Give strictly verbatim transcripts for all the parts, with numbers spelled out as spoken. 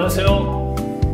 안녕하세요.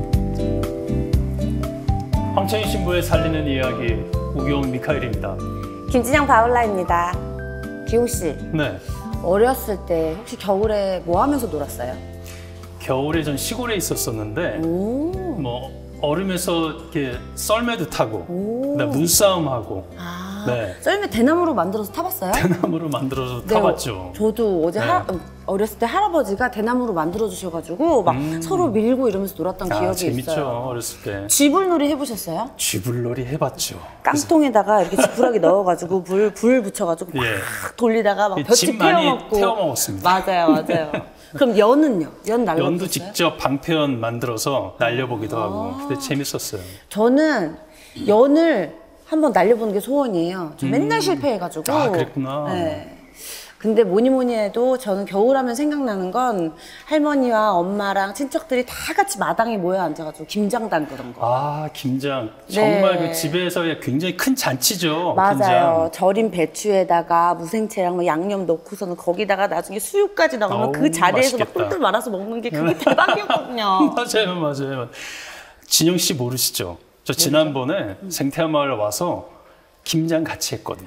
황천희 신부의 살리는 이야기 우기용 미카엘입니다. 김진영 바울라입니다. 기용 씨, 네. 어렸을 때 혹시 겨울에 뭐 하면서 놀았어요? 겨울에 전 시골에 있었었는데 오. 뭐 얼음에서 이렇게 썰매도 타고 오. 그다음 눈싸움하고 아, 네. 썰매 대나무로 만들어서 타봤어요? 대나무로 만들어서 네, 타봤죠. 저도 어제 네. 하, 어렸을 때 할아버지가 대나무로 만들어 주셔가지고 막 음. 서로 밀고 이러면서 놀았던 아, 기억이 재밌죠. 있어요. 어렸을 때. 쥐불놀이 해보셨어요? 쥐불놀이 해봤죠. 깡통에다가 이렇게 지푸라기 넣어가지고 불, 불 붙여가지고 막 예. 돌리다가 막 볕이 집 많이 태워먹고. 태워 먹었습니다. 맞아요, 맞아요. 그럼 연은요? 연 날려보셨어요? 연도 직접 방패연 만들어서 날려보기도 하고 그때 재밌었어요. 저는 연을 한번 날려보는 게 소원이에요. 저 맨날 음. 실패해가지고. 아, 그랬구나. 네. 근데 뭐니 뭐니 해도 저는 겨울하면 생각나는 건 할머니와 엄마랑 친척들이 다 같이 마당에 모여 앉아가지고 김장 담그던 거. 아, 김장. 네. 정말 그 집에서의 굉장히 큰 잔치죠. 맞아요. 김장. 절인 배추에다가 무생채랑 뭐 양념 넣고서는 거기다가 나중에 수육까지 넣으면 어우, 그 자리에서 막 맛있겠다. 똘똘 말아서 먹는 게 그게 대박이었거든요. 맞아요, 맞아요. 진영 씨 모르시죠? 저 지난번에 음. 생태마을 와서 김장 같이 했거든요.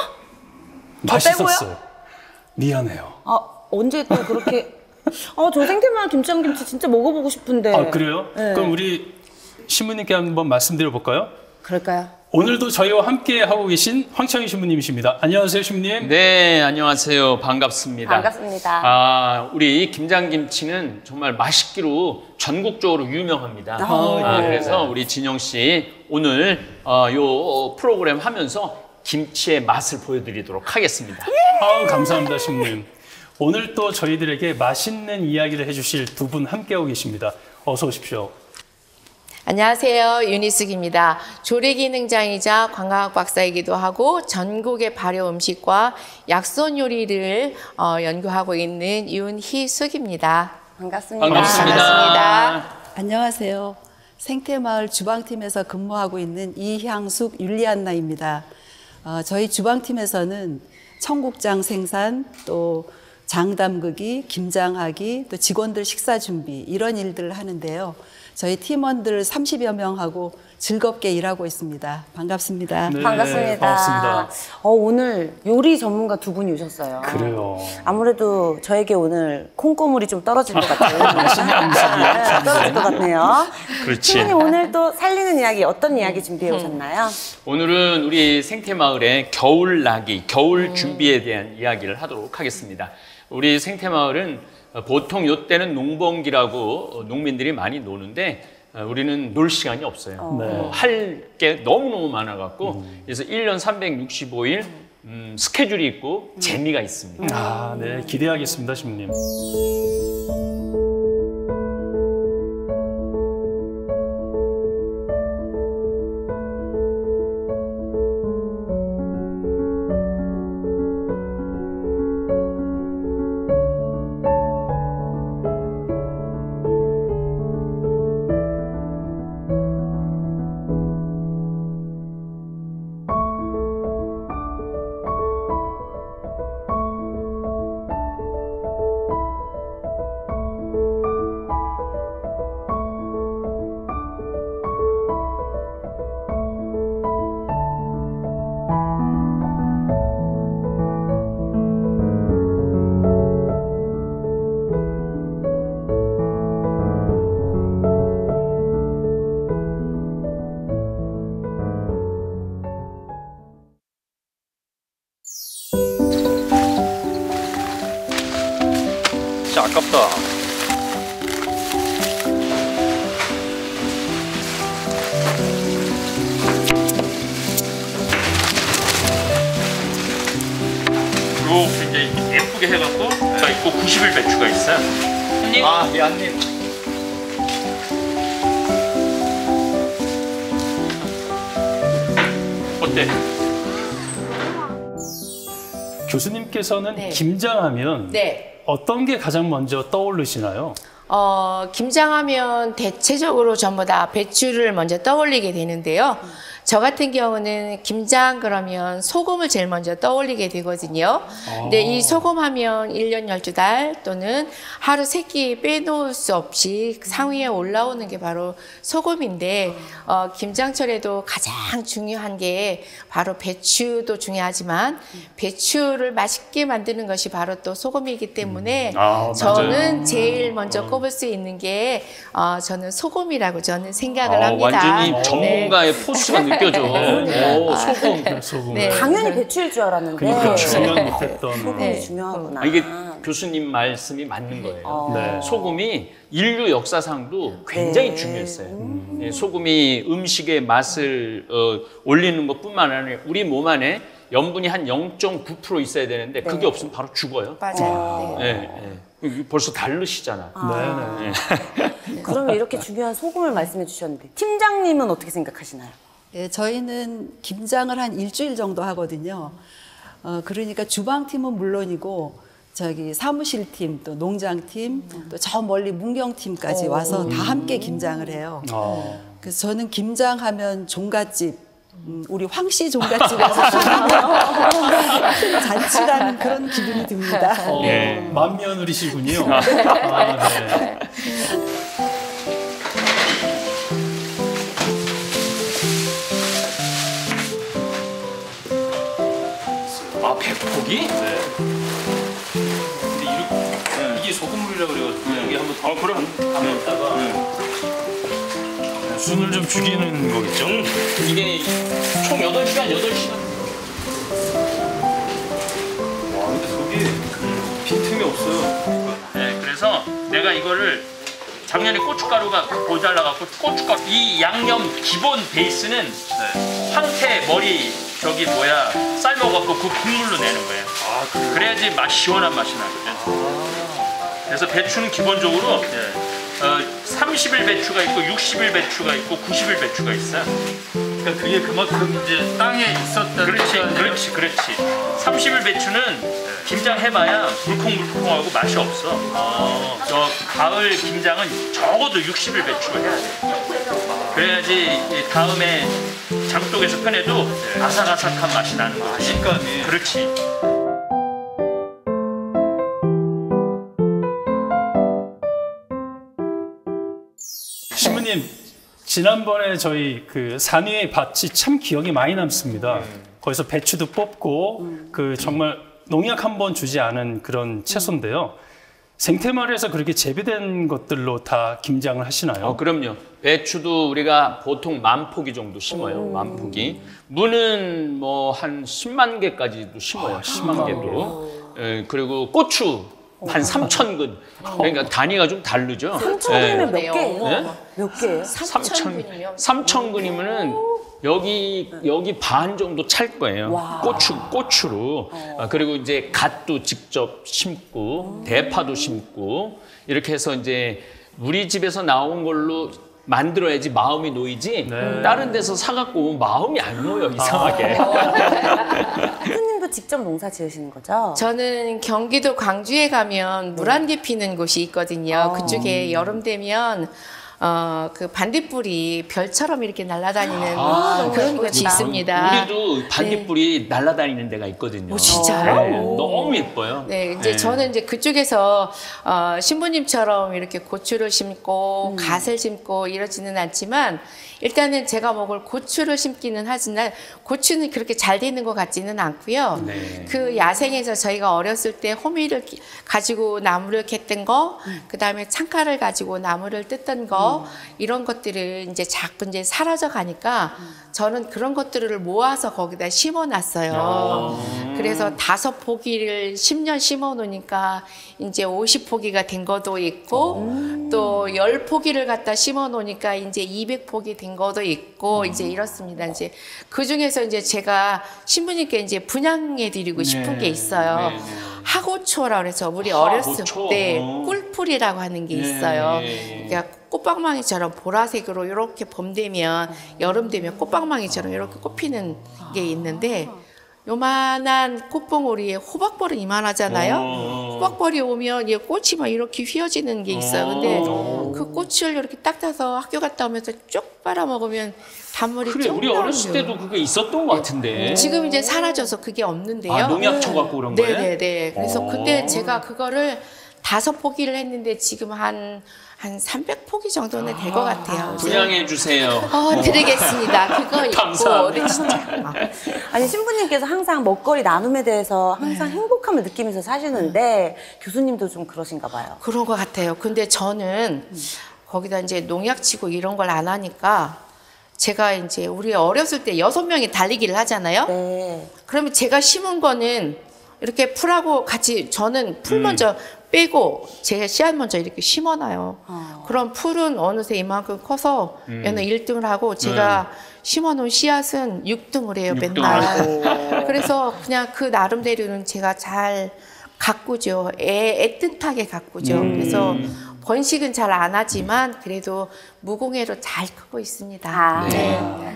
저 맛있었어요. 미안해요. 아, 언제 또 그렇게. 아, 저 생태마을 김장김치 진짜 먹어보고 싶은데. 아, 그래요? 네. 그럼 우리 신부님께 한번 말씀드려 볼까요? 그럴까요? 오늘도 저희와 함께 하고 계신 황창희 신부님이십니다. 안녕하세요, 신부님. 네, 안녕하세요. 반갑습니다. 반갑습니다. 아, 우리 김장김치는 정말 맛있기로 전국적으로 유명합니다. 아, 아, 예. 그래서 우리 진영 씨 오늘 어, 요 프로그램 하면서 김치의 맛을 보여드리도록 하겠습니다. 아우, 감사합니다, 신부님. 오늘 또 저희들에게 맛있는 이야기를 해주실 두 분 함께하고 계십니다. 어서 오십시오. 안녕하세요. 윤희숙입니다. 조리기능장이자 관광학 박사이기도 하고 전국의 발효 음식과 약손 요리를 어, 연구하고 있는 윤희숙입니다. 반갑습니다. 반갑습니다. 반갑습니다. 안녕하세요. 생태마을 주방팀에서 근무하고 있는 이향숙 율리안나입니다. 어, 저희 주방팀에서는 청국장 생산, 또 장담그기, 김장하기, 또 직원들 식사 준비 이런 일들을 하는데요. 저희 팀원들 삼십여 명하고 즐겁게 일하고 있습니다. 반갑습니다. 네, 반갑습니다. 반갑습니다. 어, 오늘 요리 전문가 두 분이 오셨어요. 그래요. 아무래도 저에게 오늘 콩고물이 좀 떨어질 것 같아요. 네, 떨어질 것 같네요. 그렇지. 신부님 오늘 또 살리는 이야기 어떤 이야기 준비해 오셨나요? 오늘은 우리 생태마을의 겨울나기, 겨울 준비에 대한 이야기를 하도록 하겠습니다. 우리 생태마을은 보통 이때는 농번기라고 농민들이 많이 노는데 우리는 놀 시간이 없어요. 네. 어, 할 게 너무너무 많아갖고 그래서 일 년 삼백육십오 일 음, 스케줄이 있고 재미가 있습니다. 아, 네. 기대하겠습니다, 신부님. 진짜 아깝다. 그리고 굉장히 예쁘게 해갖고 저 있고 구십 일 배추가 있어요. 한입? 아, 네, 한입. 어때? 교수님께서는 네. 김장하면 네. 어떤 게 가장 먼저 떠오르시나요? 어, 김장하면 대체적으로 전부 다 배추를 먼저 떠올리게 되는데요. 저 같은 경우는 김장 그러면 소금을 제일 먼저 떠올리게 되거든요. 근데 이 소금 하면 일 년 열두 달 또는 하루 세 끼 빼놓을 수 없이 상위에 올라오는 게 바로 소금인데 어, 김장철에도 가장 중요한 게 바로 배추도 중요하지만 배추를 맛있게 만드는 것이 바로 또 소금이기 때문에 아, 저는 맞아요. 제일 먼저 꼽을 수 있는 게 어, 저는 소금이라고 저는 생각을 아, 합니다. 완전히 네. 전문가의 포스가 느껴져. 오, 소금. 소금. 네. 당연히 배추일 줄 알았는데 그러니까 생각 못했던. 소금이 네. 중요하구나. 아, 이게 교수님 말씀이 맞는 거예요. 네. 소금이 인류 역사상도 굉장히 네. 중요했어요. 예, 소금이 음식의 맛을 어, 올리는 것뿐만 아니라 우리 몸 안에 염분이 한 영 점 구 퍼센트 있어야 되는데 그게 없으면 바로 죽어요. 맞아요. 네. 예, 예. 벌써 다르시잖아. 네, 네. 그러면 이렇게 중요한 소금을 말씀해 주셨는데 팀장님은 어떻게 생각하시나요? 예, 저희는 김장을 한 일주일 정도 하거든요. 어, 그러니까 주방팀은 물론이고 저기 사무실팀, 또 농장팀, 또 저 멀리 문경팀까지 와서 다 함께 김장을 해요. 아. 그래서 저는 김장하면 종갓집, 음, 우리 황씨 종갓집에서 잔치라는 그런 기분이 듭니다. 어, 네. 맏며느리시군요. 아, 네. 아, 백포기? 네. 근데 이렇게, 이게 소금물이라고 그래가지고 여기 한번 더 그럼 담았다가 순을 좀 죽이는 거겠죠? 이게 총 여덟 시간, 여덟 시간. 와, 근데 속이 빈틈이 없어요. 네, 그래서 내가 이거를 작년에 고춧가루가 모자라갖고 고춧가루 이 양념 기본 베이스는 황태 머리 저기 뭐야 삶아갖고 그 국물로 내는 거예요. 아, 그래요? 그래야지 맛 시원한 맛이 나거든. 그래서 배추는 기본적으로 어, 삼십 일 배추가 있고 육십 일 배추가 있고 구십 일 배추가 있어요. 그러니까 그게 그만큼 이제 땅에 있었던 그렇지, 시간이에요? 그렇지, 그렇지. 삼십 일 배추는 김장 해봐야 물컹물컹하고 맛이 없어. 아, 저 가을 김장은 적어도 육십 일 배추를 해야 돼. 그래야지 이 다음에 장독에서 꺼내도 아삭아삭한 맛이 나는 거지. 식감이. 그렇지. 신부님, 지난번에 저희 그 산위의 밭이 참 기억이 많이 남습니다. 거기서 배추도 뽑고 그 정말 농약 한 번 주지 않은 그런 채소인데요. 생태마을에서 그렇게 재배된 것들로 다 김장을 하시나요? 어, 그럼요. 배추도 우리가 보통 만 포기 정도 심어요. 만 포기. 무는 뭐 한 십만 개까지도 심어요. 십만 개도. 예, 그리고 고추 한 삼천 근. 그러니까 단위가 좀 다르죠. 삼천 예. 근이면 몇 그러네요. 개예요? 네? 몇 개예요? 삼천 근이면 삼천 근이면은 여기 여기 반 정도 찰 거예요. 와. 고추 고추로. 아, 그리고 이제 갓도 직접 심고 대파도 심고 이렇게 해서 이제 우리 집에서 나온 걸로 만들어야지 마음이 놓이지. 네. 다른 데서 사갖고 오면 마음이 안 놓여 이상하게. 선생님도 직접 농사 지으시는 거죠? 저는 경기도 광주에 가면 물안개 피는 곳이 있거든요. 그쪽에 여름 되면 어, 그 반딧불이 별처럼 이렇게 날아다니는 그런 곳이 있습니다. 우리도 반딧불이 날아다니는 데가 있거든요. 오, 진짜요? 네, 너무 예뻐요. 네, 이제 네. 저는 이제 그쪽에서 어, 신부님처럼 이렇게 고추를 심고 갓을 심고 이러지는 않지만 일단은 제가 먹을 고추를 심기는 하지만 고추는 그렇게 잘 되는 것 같지는 않고요. 네. 그 야생에서 저희가 어렸을 때 호미를 기- 가지고 나무를 캤던 거, 그 다음에 창칼을 가지고 나무를 뜯던 거 이런 것들을 이제 자꾸 이제 사라져 가니까 저는 그런 것들을 모아서 거기다 심어놨어요. 그래서 다섯 포기를 십 년 심어 놓으니까 이제 오십 포기가 된 것도 있고 또 열 포기를 갖다 심어 놓으니까 이제 이백 포기 된 것도 있고 이제 이렇습니다. 이제 그 중에서 이제 제가 신부님께 이제 분양해 드리고 싶은 네. 게 있어요. 네, 네. 하고초라고 해서 우리 하고초. 어렸을 때 어. 꿀풀이라고 하는 게 네, 있어요. 네. 그러니까 꽃방망이처럼 보라색으로 이렇게 봄 되면 여름 되면 꽃방망이처럼 이렇게 꽃피는 게 있는데 요만한 꽃봉오리에 호박벌은 이만하잖아요. 어. 호박벌이 오면 얘 꽃이 막 이렇게 휘어지는 게 있어요. 근데 그 꽃을 이렇게 딱 따서 학교 갔다 오면서 쭉 빨아 먹으면 단물이 그래, 쭉 우리 어렸을 나오죠. 때도 그게 있었던 것 같은데. 지금 이제 사라져서 그게 없는데요. 아, 농약 쳐갖고 그런 거예요? 네네네. 그래서 어. 그때 제가 그거를 다섯 포기를 했는데 지금 한, 한 삼백 포기 정도는 될 것 같아요. 분양해 주세요. 어, 드리겠습니다. 그거 있고. 감사합니다. 네, 진짜. 아니 신부님께서 항상 먹거리 나눔에 대해서 항상 네. 행복함을 느끼면서 사시는데 교수님도 좀 그러신가 봐요. 그런 것 같아요. 근데 저는 거기다 이제 농약 치고 이런 걸 안 하니까 제가 이제 우리 어렸을 때 여섯 명이 달리기를 하잖아요. 네. 그러면 제가 심은 거는 이렇게 풀하고 같이 저는 풀 음. 먼저 빼고 제가 씨앗 먼저 이렇게 심어놔요. 어. 그럼 풀은 어느새 이만큼 커서 음. 얘는 일 등을 하고 제가 심어놓은 씨앗은 육 등을 해요, 육 맨날. 그래서 그냥 그 나름대로는 제가 잘 가꾸죠. 애, 애틋하게 가꾸죠. 음. 그래서 번식은 잘 안 하지만 그래도 무공해로 잘 크고 있습니다. 아. 네.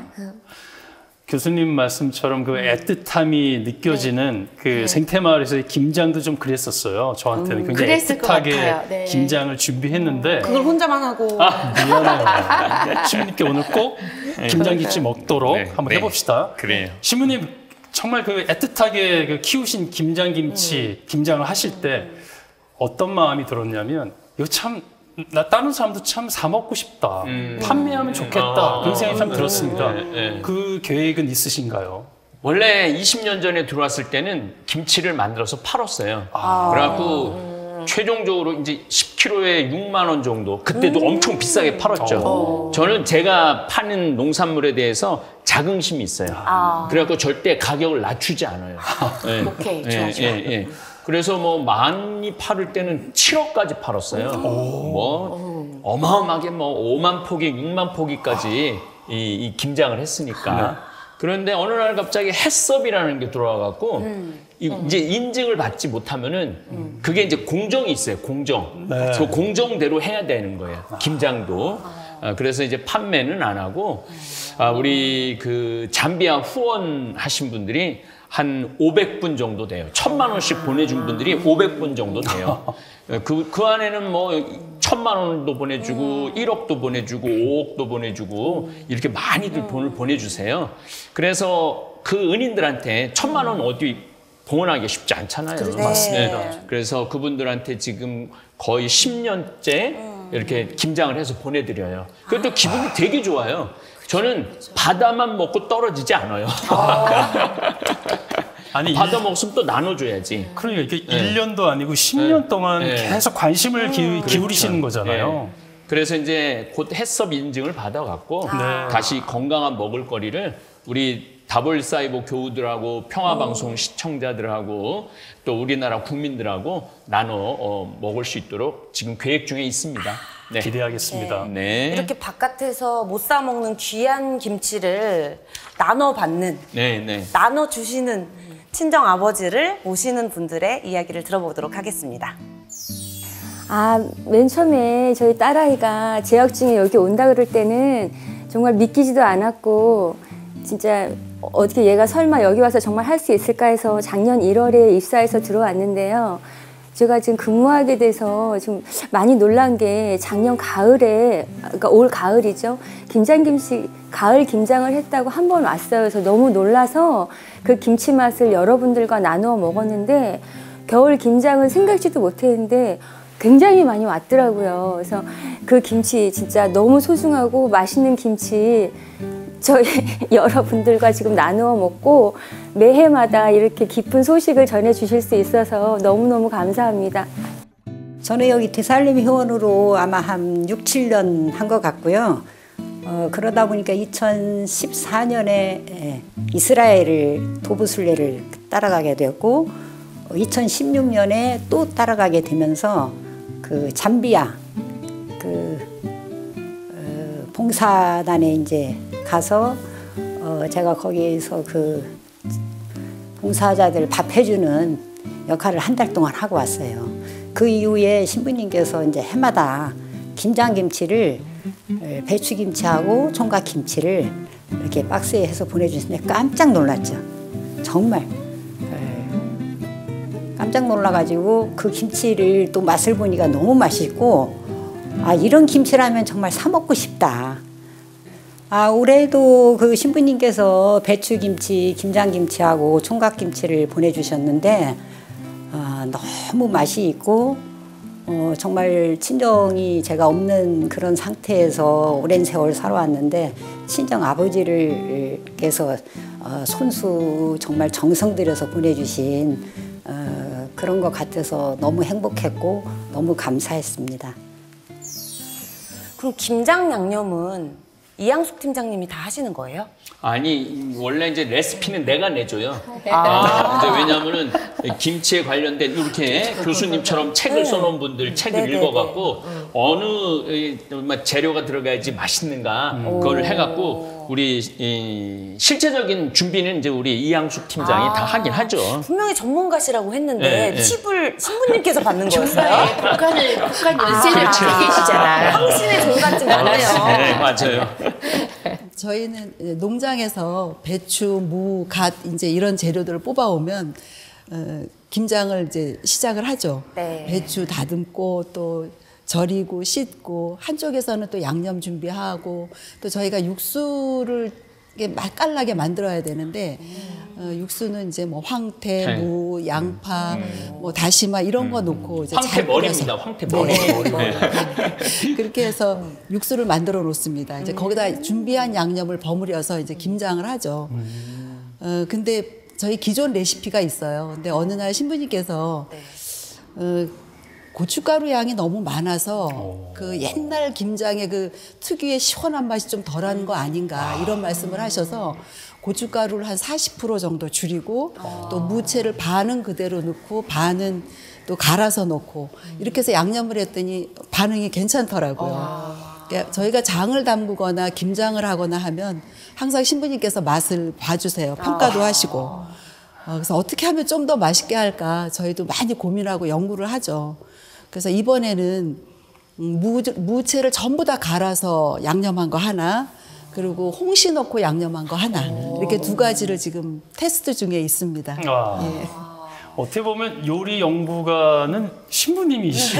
교수님 말씀처럼 그 애틋함이 느껴지는 그 생태마을에서의 김장도 좀 그랬었어요. 저한테는 굉장히 그랬을 것 애틋하게 같아요. 네. 김장을 준비했는데 그걸 혼자만 하고 아, 미안해요. 신부님께 오늘 꼭 김장김치 먹도록 네, 한번 네. 해봅시다. 그래요. 신부님 정말 그 애틋하게 그 키우신 김장김치 김장을 하실 때 어떤 마음이 들었냐면 이거 참 나 다른 사람도 참 사 먹고 싶다. 음. 판매하면 좋겠다. 아, 그런 생각이 참 네, 들었습니다. 네, 네. 그 계획은 있으신가요? 원래 이십 년 전에 들어왔을 때는 김치를 만들어서 팔았어요. 아. 그래갖고 최종적으로 이제 십 킬로그램에 육만 원 정도. 그때도 음. 엄청 비싸게 팔았죠. 저는 제가 파는 농산물에 대해서 자긍심이 있어요. 아. 그래갖고 절대 가격을 낮추지 않아요. 예. 오케이, 예, 좋아, 좋아. 예, 예. 그래서 뭐 많이 팔을 때는 칠억까지 팔았어요. 뭐 어마어마하게 뭐 오만 포기, 육만 포기까지 이, 이 김장을 했으니까. 그런데 어느 날 갑자기 해썹이라는 게 들어와갖고 이, 이제 인증을 받지 못하면은 그게 이제 공정이 있어요. 공정. 네. 그 공정대로 해야 되는 거예요. 김장도. 아, 그래서 이제 판매는 안 하고 아, 우리 그 잠비아 후원하신 분들이 한 오백 분 정도 돼요. 천만 원씩 보내준 분들이 오백 분 정도 돼요. 그, 그 안에는 뭐 천만 원도 보내주고 일억도 보내주고 오억도 보내주고 이렇게 많이들 돈을 보내주세요. 그래서 그 은인들한테 천만 원 어디 봉헌하기 쉽지 않잖아요. 네. 맞습니다. 그래서 그분들한테 지금 거의 십 년째 이렇게 김장을 해서 보내드려요. 그것도 기분이 되게 좋아요. 저는 바다만 먹고 떨어지지 않아요. 아니 받아 먹으면 또 나눠줘야지. 그러니까 이게 일 년도 아니고 십 년 동안 네. 계속 관심을 기, 기울이시는 거잖아요. 네. 그래서 이제 곧 해썹 인증을 받아갖고 네. 다시 건강한 먹을거리를 우리 다볼사이버 교우들하고 평화방송 시청자들하고 또 우리나라 국민들하고 나눠 어, 먹을 수 있도록 지금 계획 중에 있습니다. 네. 기대하겠습니다. 네. 이렇게 바깥에서 못 사 먹는 귀한 김치를 나눠 받는, 네, 네. 나눠 주시는 친정 아버지를 모시는 분들의 이야기를 들어보도록 하겠습니다. 아, 맨 처음에 저희 딸아이가 재학 중에 여기 온다 그럴 때는 정말 믿기지도 않았고 진짜 어떻게 얘가 설마 여기 와서 정말 할 수 있을까 해서 작년 일월에 입사해서 들어왔는데요. 제가 지금 근무하게 돼서 좀 많이 놀란 게 작년 가을에, 그러니까 올 가을이죠. 김장김치, 가을 김장을 했다고 한 번 왔어요. 그래서 너무 놀라서 그 김치 맛을 여러분들과 나누어 먹었는데 겨울 김장은 생각지도 못했는데 굉장히 많이 왔더라고요. 그래서 그 김치 진짜 너무 소중하고 맛있는 김치 저희 여러분들과 지금 나누어 먹고 매해마다 이렇게 기쁜 소식을 전해주실 수 있어서 너무너무 감사합니다. 저는 여기 대살림 회원으로 아마 한 육, 칠 년 한 것 같고요. 어, 그러다 보니까 이천십사 년에 이스라엘을 도부순례를 따라가게 되었고 이천십육 년에 또 따라가게 되면서 그 잠비아 그 어, 봉사단에 이제 가서 어, 제가 거기에서 그 봉사자들 밥 해주는 역할을 한 달 동안 하고 왔어요. 그 이후에 신부님께서 이제 해마다 김장김치를 배추김치하고 총각김치를 이렇게 박스에 해서 보내주시는데 깜짝 놀랐죠. 정말 예, 깜짝 놀라가지고 그 김치를 또 맛을 보니까 너무 맛있고 아 이런 김치라면 정말 사 먹고 싶다. 아 올해도 그 신부님께서 배추김치, 김장김치하고 총각김치를 보내주셨는데 아, 너무 맛이 있고 어, 정말 친정이 제가 없는 그런 상태에서 오랜 세월 살아왔는데 친정 아버지를께서 어, 손수 정말 정성 들여서 보내주신 어, 그런 것 같아서 너무 행복했고 너무 감사했습니다. 그럼 김장 양념은 이양숙 팀장님이 다 하시는 거예요? 아니 원래 이제 레시피는 내가 내줘요. 아, 이제 왜냐하면은 김치에 관련된 이렇게 교수님처럼 책을 네. 써놓은 분들 책을 네, 네, 읽어갖고 네. 어느 이, 재료가 들어가야지 맛있는가 음. 그걸 해갖고 우리 이, 실제적인 준비는 이제 우리 이양숙 팀장이 아. 다 하긴 하죠. 분명히 전문가시라고 했는데 네, 네. 팁을 신부님께서 받는 거였어요? 북한을 북한 연세를 그렇죠. 갖고 계시잖아. 황신의 종갓집 맞네요. 네, 맞아요. 저희는 농장에서 배추, 무, 갓 이제 이런 재료들을 뽑아오면 어, 김장을 이제 시작을 하죠. 네. 배추 다듬고 또 절이고 씻고 한쪽에서는 또 양념 준비하고 또 저희가 육수를 이게 맛깔나게 만들어야 되는데 어, 육수는 이제 뭐 황태, 네. 무, 양파, 뭐 다시마 이런 거 넣고 이제 황태 잘 머리입니다. 뿌려서. 황태 머리. 네. 그렇게 해서 육수를 만들어 놓습니다. 이제 거기다 준비한 양념을 버무려서 이제 김장을 하죠. 어, 근데 저희 기존 레시피가 있어요. 근데 어느 날 신부님께서 어, 고춧가루 양이 너무 많아서 그 옛날 김장의 그 특유의 시원한 맛이 좀 덜한 거 아닌가 이런 말씀을 하셔서 고춧가루를 한 사십 퍼센트 정도 줄이고 또 무채를 반은 그대로 넣고 반은 또 갈아서 넣고 이렇게 해서 양념을 했더니 반응이 괜찮더라고요. 그러니까 저희가 장을 담그거나 김장을 하거나 하면 항상 신부님께서 맛을 봐주세요. 평가도 하시고. 어, 그래서 어떻게 하면 좀 더 맛있게 할까 저희도 많이 고민하고 연구를 하죠. 그래서 이번에는 무, 무채를 전부 다 갈아서 양념한 거 하나 그리고 홍시 넣고 양념한 거 하나 이렇게 두 가지를 지금 테스트 중에 있습니다. 와. 예. 어떻게 보면 요리 연구가는 신부님이시.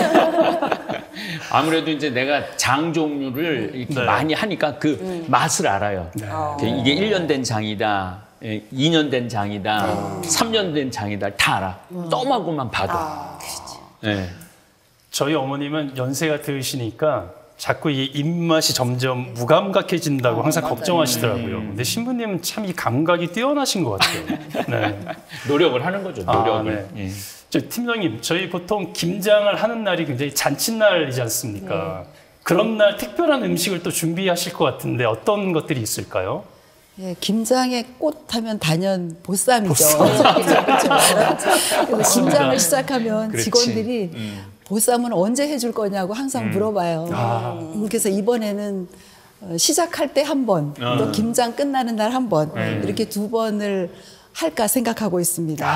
아무래도 이제 내가 장 종류를 이렇게 네. 많이 하니까 그 음. 맛을 알아요. 그 이게 일 년 된 장이다, 예, 이 년 된 장이다, 네. 삼 년 된 장이다 다 알아. 음. 떠하고만 봐도. 아, 예. 저희 어머님은 연세가 드시니까 자꾸 이 입맛이 점점 무감각해진다고 항상 걱정하시더라고요. 근데 신부님은 참 이 감각이 뛰어나신 것 같아요. 네. 노력을 하는 거죠. 아, 노력을. 네. 예. 저 팀장님, 저희 보통 김장을 하는 날이 굉장히 잔칫날이지 않습니까? 그런 날 특별한 음식을 또 준비하실 것 같은데 어떤 것들이 있을까요? 예, 김장의 꽃 하면 단연 보쌈이죠. 보쌈. 그래서 김장을 시작하면 그렇지. 직원들이 음. 보쌈은 언제 해줄 거냐고 항상 물어봐요. 아. 음, 그래서 이번에는 어, 시작할 때 한 번, 어. 또 김장 끝나는 날 한 번, 음. 이렇게 두 번을 할까 생각하고 있습니다.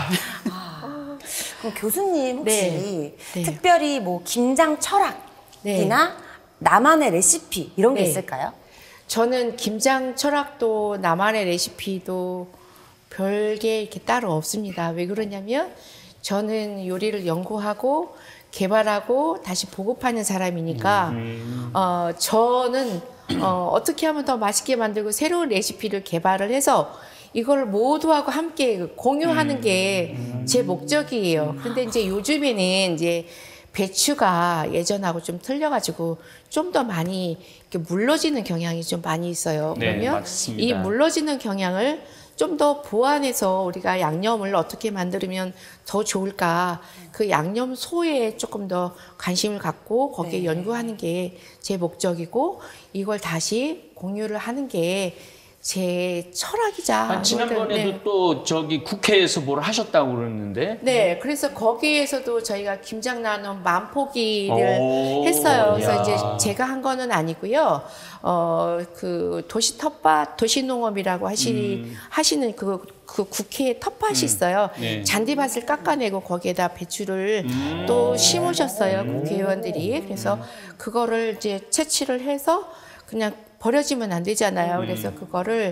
그럼 교수님 혹시 네. 네. 특별히 뭐 김장 철학이나 나만의 레시피 이런 게 네. 있을까요? 저는 김장 철학도 나만의 레시피도 별게 이렇게 따로 없습니다. 왜 그러냐면 저는 요리를 연구하고 개발하고 다시 보급하는 사람이니까 어, 저는 어, 어떻게 하면 더 맛있게 만들고 새로운 레시피를 개발을 해서 이걸 모두하고 함께 공유하는 게 제 목적이에요. 근데 이제 요즘에는 이제 배추가 예전하고 좀 틀려가지고 좀 더 많이 이렇게 물러지는 경향이 좀 많이 있어요. 네, 그러면 맞습니다. 이 물러지는 경향을 좀 더 보완해서 우리가 양념을 어떻게 만들면 더 좋을까 그 양념소에 조금 더 관심을 갖고 거기에 네. 연구하는 게 제 목적이고 이걸 다시 공유를 하는 게 제 철학이자 아, 지난번에도 네. 또 저기 국회에서 뭘 하셨다고 그러는데. 네, 그래서 거기에서도 저희가 김장 나눔 만포기를 오, 했어요. 그래서 야. 이제 제가 한 거는 아니고요. 어, 그 도시 텃밭, 도시농업이라고 하시, 음. 하시는 그, 그 국회에 텃밭이 있어요. 네. 잔디밭을 깎아내고 거기에다 배추를 음. 또 심으셨어요. 국회의원들이. 그래서 그거를 이제 채취를 해서 그냥 버려지면 안 되잖아요. 그래서 그거를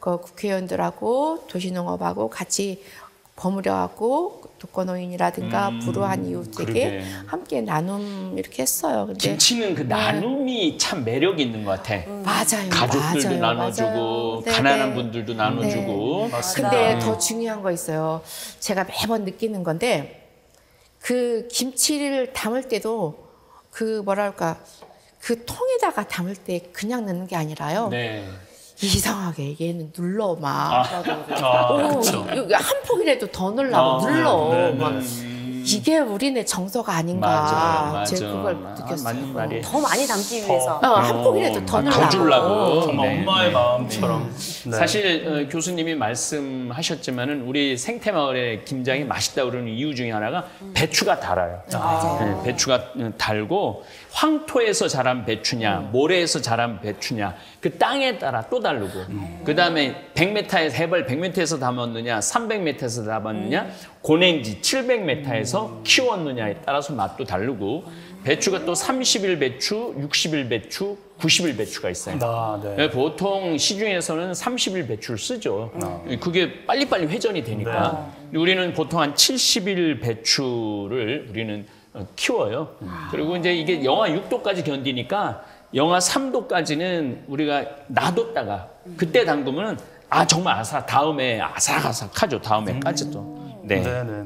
그 국회의원들하고 도시농업하고 같이 버무려갖고 독거노인이라든가 음, 불우한 이웃에게 그러게. 함께 나눔 이렇게 했어요. 근데 김치는 그 나눔이 참 매력이 있는 것 같아. 맞아요. 가족들도 맞아요, 나눠주고 맞아요. 네, 가난한 네. 분들도 나눠주고. 근데 더 중요한 거 있어요. 제가 매번 느끼는 건데 그 김치를 담을 때도 그 뭐랄까 그 통에다가 담을 때 그냥 넣는 게 아니라요. 네. 이상하게 얘는 눌러 막. 아, 오, 그렇죠. 여기 한 폭이라도 더 넣으려고 아, 눌러. 네, 네. 막. 이게 우리네 정서가 아닌가. 맞아, 맞아. 제가 그걸 아, 느꼈어요. 맞는 말이에요. 더 많이 담기 위해서. 어, 한 폭이라도 더 아, 넣으려고. 더 주려고. 정말 네, 엄마의 네. 마음처럼. 네. 사실 어, 교수님이 말씀하셨지만은 우리 생태마을의 김장이 맛있다 그러는 이유 중에 하나가 배추가 달아요. 네, 배추가 달고 황토에서 자란 배추냐, 모래에서 자란 배추냐, 그 땅에 따라 또 다르고, 그 다음에 백 미터에서 해발 백 미터에서 담았느냐, 삼백 미터에서 담았느냐, 고냉지 칠백 미터에서 키웠느냐에 따라서 맛도 다르고, 배추가 또 삼십 일 배추, 육십 일 배추, 구십 일 배추가 있어요. 아, 네. 보통 시중에서는 삼십 일 배추를 쓰죠. 그게 빨리빨리 회전이 되니까. 우리는 보통 한 칠십 일 배추를 우리는 키워요. 그리고 이제 이게 영하 육 도까지 견디니까 영하 삼 도까지는 우리가 놔뒀다가 그때 담그면 아 정말 아삭 다음에 아삭아삭하죠. 다음에까지도. 네. 네, 네, 네.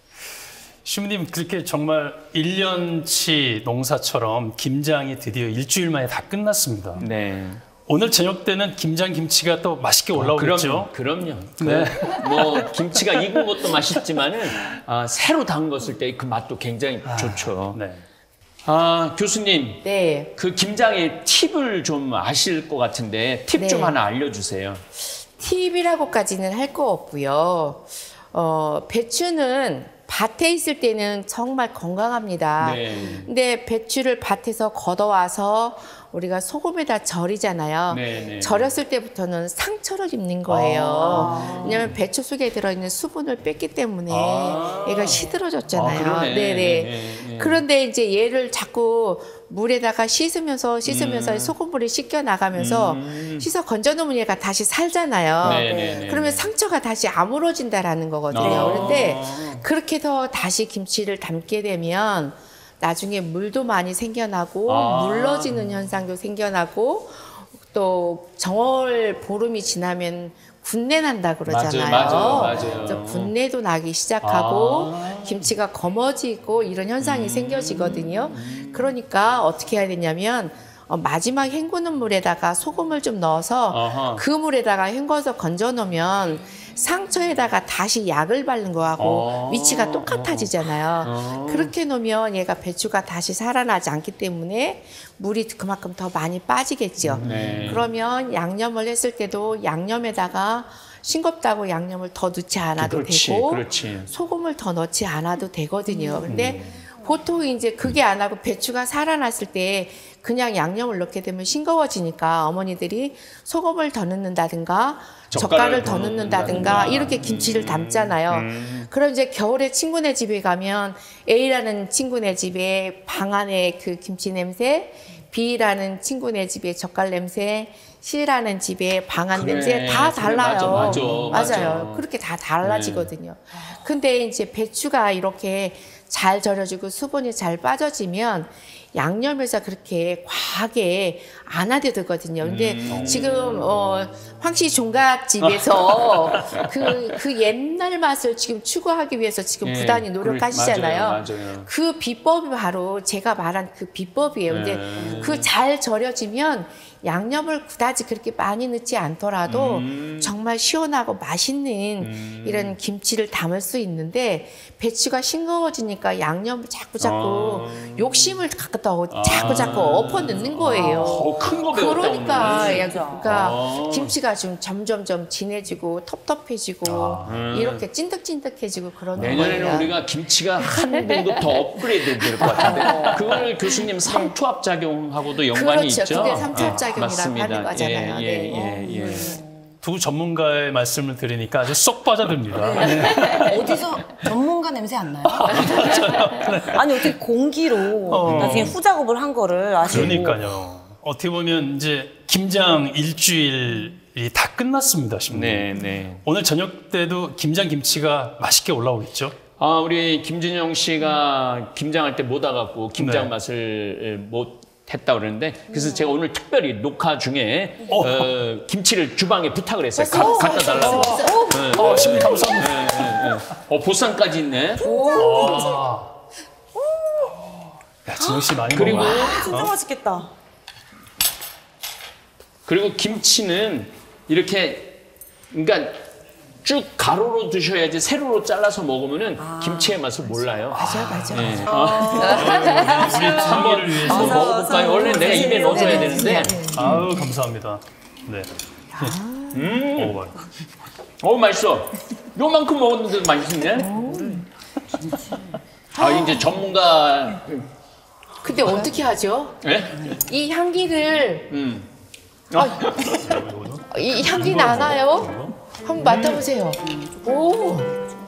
시부님 그렇게 정말 일 년치 농사처럼 김장이 드디어 일주일 만에 다 끝났습니다. 네. 오늘 저녁 때는 김장 김치가 또 맛있게 올라오겠죠? 그럼요. 그럼요. 네. 그, 뭐 김치가 익은 것도 맛있지만은 아, 새로 담궜을 때 그 맛도 굉장히 좋죠. 네. 아 교수님, 네. 그 김장의 팁을 좀 아실 것 같은데 팁 좀 네. 하나 알려주세요. 팁이라고까지는 할 거 없고요. 어, 배추는 밭에 있을 때는 정말 건강합니다. 네. 근데 배추를 밭에서 걷어와서 우리가 소금에다 절이잖아요. 네, 네. 절였을 때부터는 상처를 입는 거예요. 왜냐하면 배추 속에 들어있는 수분을 뺐기 때문에 아. 얘가 시들어졌잖아요. 아, 그러네. 네네. 네, 네. 그런데 이제 얘를 자꾸 물에다가 씻으면서 씻으면서 음. 소금물이 씻겨 나가면서 음. 씻어 건져놓으면 얘가 다시 살잖아요. 네, 네, 네, 그러면 네. 상처가 다시 아물어진다라는 거거든요. 아. 그런데 그렇게 해서 다시 김치를 담게 되면 나중에 물도 많이 생겨나고 아. 물러지는 현상도 생겨나고 또 정월 보름이 지나면 군내 난다 그러잖아요. 맞아요, 맞아요. 그래서 군내도 나기 시작하고 아. 김치가 검어지고 이런 현상이 음. 생겨지거든요. 그러니까 어떻게 해야 되냐면 어, 마지막 헹구는 물에다가 소금을 좀 넣어서 아하. 그 물에다가 헹궈서 건져 놓으면 상처에다가 다시 약을 바른 거하고 어. 위치가 똑같아지잖아요. 어. 그렇게 놓으면 얘가 배추가 다시 살아나지 않기 때문에 물이 그만큼 더 많이 빠지겠죠. 네. 그러면 양념을 했을 때도 양념에다가 싱겁다고 양념을 더 넣지 않아도 그렇지, 되고 그렇지. 소금을 더 넣지 않아도 되거든요. 근데 보통 이제 그게 안 하고 배추가 살아났을 때 그냥 양념을 넣게 되면 싱거워지니까 어머니들이 소금을 더 넣는다든가 젓갈을 젓갈을 더 더 넣는다든가. 넣는다든가 이렇게 김치를 담잖아요. 음. 그럼 이제 겨울에 친구네 집에 가면 A라는 친구네 집에 방 안에 그 김치 냄새, B라는 친구네 집에 젓갈 냄새, C라는 집에 방안 그래, 냄새 다 그래, 달라요. 맞아, 맞아, 맞아요. 맞아. 그렇게 다 달라지거든요. 근데 이제 배추가 이렇게 잘 절여지고 수분이 잘 빠져지면 양념에서 그렇게 과하게 안 하게 되거든요. 근데 음. 지금 어 황씨 종갓집에서 그, 그 옛날 맛을 지금 추구하기 위해서 지금 예, 부단히 노력하시잖아요. 맞아요, 맞아요. 그 비법이 바로 제가 말한 그 비법이에요. 근데 네. 그 잘 절여지면 양념을 그다지 그렇게 많이 넣지 않더라도 음. 정말 시원하고 맛있는 음. 이런 김치를 담을 수 있는데 배추가 싱거워지니까 양념을 자꾸 자꾸 아. 욕심을 갖다 자꾸 자꾸 엎어 넣는 거예요. 어, 큰거 배웠다 그러니까 오늘. 야, 그러니까 아. 김치가 좀 점점점 진해지고 텁텁해지고 음. 이렇게 찐득찐득해지고 그러는 내년에는 거예요. 우리가 김치가 한 등급 더 업그레이드 될 것 같은데 그거를 교수님 삼투압 작용하고도 연관이 그렇죠. 있죠? 그게 삼투압 아, 작용이라고 맞습니다. 하는 거잖아요. 예, 예, 네. 예, 예. 두 전문가의 말씀을 들으니까 아주 쏙 빠져듭니다. 어디서 전문가 냄새 안 나요? 아니 어떻게 공기로 어. 나중에 후작업을 한 거를 아시고 그러니까요. 어떻게 보면 이제 김장 일주일 일이 다 끝났습니다, 신부님. 네, 네. 오늘 저녁 때도 김장 김치가 맛있게 올라오겠죠? 아, 우리 김준영 씨가 김장할 때 못 와갖고 김장 네. 맛을 못 했다 그러는데 그래서 제가 오늘 특별히 녹화 중에 어. 어, 김치를 주방에 부탁을 했어요. 가, 갖다 달라고. 네. 어, 신부님 감사합니다. 네, 네, 네. 어, 보쌈까지 있네. 와. 야, 진영 씨 많이 그리고 먹어요. 진짜 맛있겠다. 그리고 김치는 이렇게 그러니까 쭉 가로로 드셔야지 세로로 잘라서 먹으면은 김치의 맛을 몰라요. 맞아요, 맞아요. 네. 우리 진미를 위해서. 한번 먹어볼까요? 원래 내가 입에 넣어줘야 되는데. 아우, 감사합니다. 네. 음, 먹어봐요. 어 맛있어. 요만큼 먹었는데도 맛있네. 아 이제 전문가. 근데 어떻게 하죠? 예? 이 향기를 음. 이 향기 나나요? 한번 맡아보세요. 오.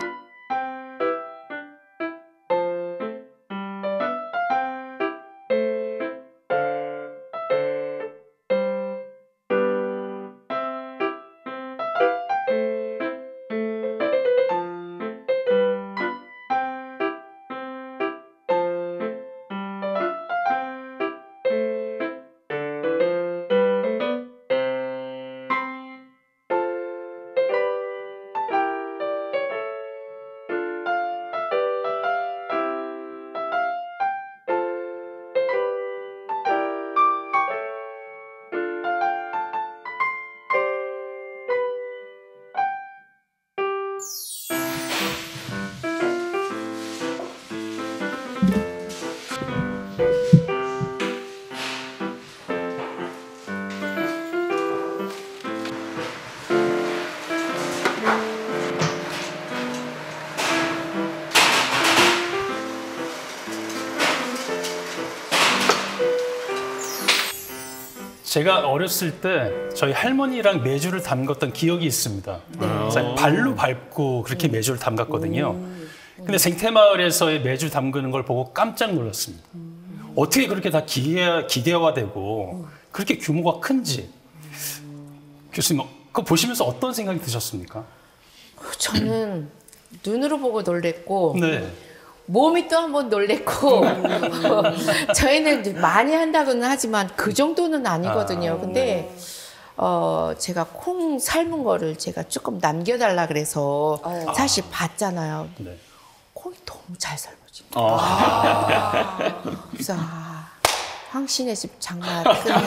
제가 어렸을 때 저희 할머니랑 메주를 담갔던 기억이 있습니다. 그래서 발로 밟고 그렇게 메주를 담갔거든요. 근데 생태마을에서의 메주 담그는 걸 보고 깜짝 놀랐습니다. 어떻게 그렇게 다 기계, 기계화되고 그렇게 규모가 큰지. 교수님, 그거 보시면서 어떤 생각이 드셨습니까? 저는 눈으로 보고 놀랬고 네. 몸이 또 한 번 놀랬고 저희는 많이 한다고는 하지만 그 정도는 아니거든요. 아, 근데 어, 제가 콩 삶은 거를 제가 조금 남겨달라 그래서 사실 봤잖아요. 네. 콩이 너무 잘 삶아진 어. 거예요. 아, 그래서 아, 황신의 집 장난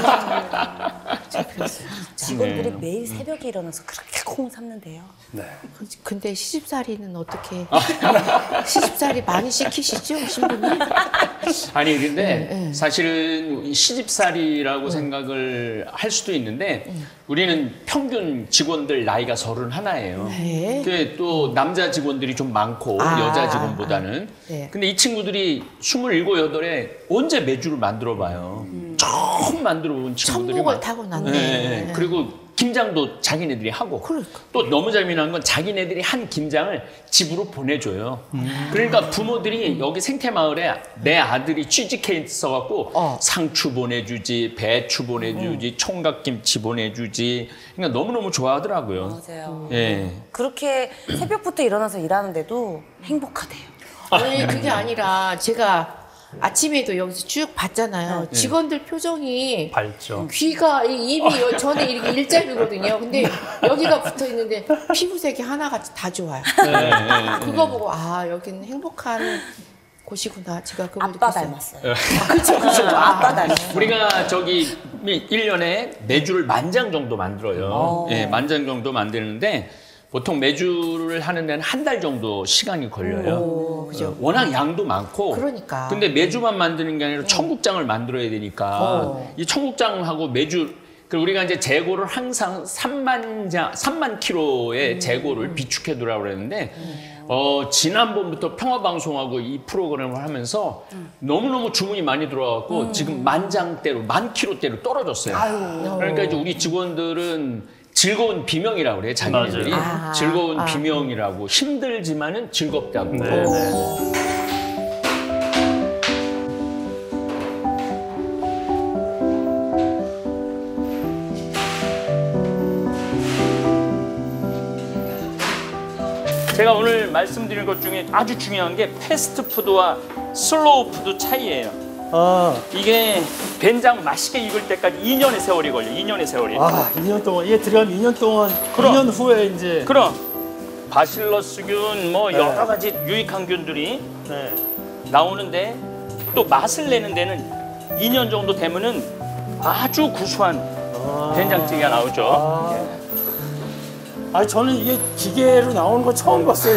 저 그랬어요. 진짜. 직원들이 매일 새벽에 일어나서 그렇게 콩 삶는데요. 네. 근데 시집살이는 어떻게 시집살이 많이 시키시죠, 신부님? 아니 근데 네. 사실은 시집살이라고 생각을 할 수도 있는데 우리는 평균 직원들 나이가 서른 하나예요. 네. 그게 또 남자 직원들이 좀 많고 아, 여자 직원보다는. 아, 네. 근데 이 친구들이 스물일곱, 여덟에 언제 매주를 만들어 봐요. 처음 만들어 본 친구들이 천목을 많- 타고 났네. 네, 네. 그리고 김장도 자기네들이 하고 그러니까. 또 너무 재미난 건 자기네들이 한 김장을 집으로 보내줘요. 그러니까 부모들이 여기 생태마을에 내 아들이 취직해 있어갖고 어. 상추 보내주지, 배추 보내주지, 총각김치 보내주지. 그러니까 너무너무 좋아하더라고요. 맞아요. 예. 그렇게 새벽부터 일어나서 일하는데도 행복하대요. 아니 그게 아니라 제가 아침에도 여기서 쭉 봤잖아요. 직원들 표정이 밝죠. 귀가 이 입이 여- 저는 이렇게 일자이거든요. 근데 여기가 붙어 있는데 피부색이 하나같이 다 좋아요. 네, 네, 네. 그거 보고 아 여기는 행복한 곳이구나. 제가 그걸 아빠 느꼈어요. 닮았어요. 그렇죠, 그렇죠. 아빠 닮았어요. 우리가 저기 일 년에 매주를 만장 정도 만들어요. 예, 만장 정도 만드는데 보통 매주를 하는 데는 한 달 정도 시간이 걸려요. 오, 그죠. 워낙 양도 많고. 그러니까. 근데 매주만 만드는 게 아니라 청국장을 만들어야 되니까 어. 이 청국장하고 매주 그 우리가 이제 재고를 항상 삼만 장, 삼만 킬로의 재고를 비축해 두라고 그랬는데 어, 지난번부터 평화방송하고 이 프로그램을 하면서 너무너무 주문이 많이 들어와갖고 지금 만 장대로, 만 킬로대로 떨어졌어요. 그러니까 이제 우리 직원들은 즐거운 비명이라고 그래요, 자기네들이. 맞아요. 즐거운 아, 아. 비명이라고. 힘들지만은 즐겁다고. 네, 네. 제가 오늘 말씀드린 것 중에 아주 중요한 게 패스트푸드와 슬로우 푸드 차이예요. 아, 이게 된장 맛있게 익을 때까지 이 년의 세월이 걸려. 이 년의 세월이. 아, 이 년 동안 얘 들어가면 이 년 동안 그럼. 이 년 후에 이제 그럼 바실러스균 뭐 네. 여러 가지 유익한 균들이 네. 나오는데 또 맛을 내는 데는 이 년 정도 되면은 아주 구수한 아. 된장찌개가 나오죠. 아. 아니 저는 이게 기계로 나오는 거 처음 봤어요.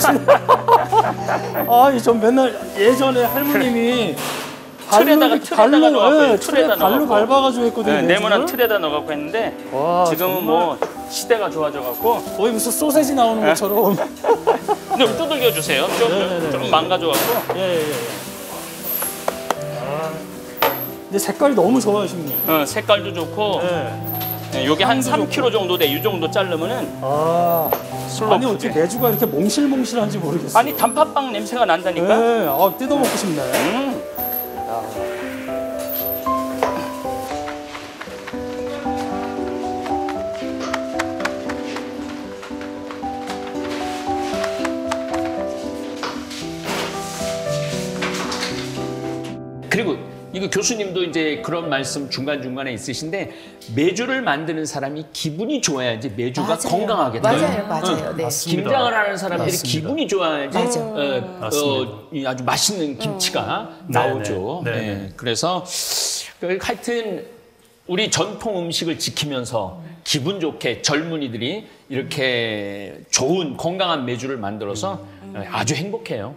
아, 전 맨날 예전에 할머님이 틀에다가 틀에다가 넣어갖고 예, 틀에다 발로 넣어갖고 밟아가지고 했거든요. 네, 네모난 매주를. 틀에다 넣어갖고 했는데 와, 지금은 정말 뭐 시대가 좋아져갖고 거의 무슨 소세지 나오는 것처럼. 근데 좀 두들겨 주세요. 좀, 네네네. 좀 망가져갖고. 예, 예, 예. 아, 근데 색깔이 너무 좋아요, 형님. 어, 색깔도 좋고. 네. 네, 요게 한 향도 삼 좋고. 킬로그램 정도 돼. 이 정도 자르면은 아, 슬로우 아니 어떻게 푸드. 메주가 이렇게 몽실몽실한지 모르겠어요. 아니 단팥빵 냄새가 난다니까. 네, 아, 뜯어 먹고 싶네. 음. 그리고 이거 교수님도 이제 그런 말씀 중간중간에 있으신데 메주를 만드는 사람이 기분이 좋아야지 메주가 맞아요. 건강하게 돼요. 맞아요, 맞아요. 네. 맞습니다. 김장을 하는 사람들이 맞습니다. 기분이 좋아야지 맞아. 어, 맞습니다. 어, 이 아주 맛있는 김치가 나오죠. 네네. 네. 네네. 그래서 그 하여튼 우리 전통 음식을 지키면서 기분 좋게 젊은이들이 이렇게 좋은 건강한 메주를 만들어서 아주 행복해요.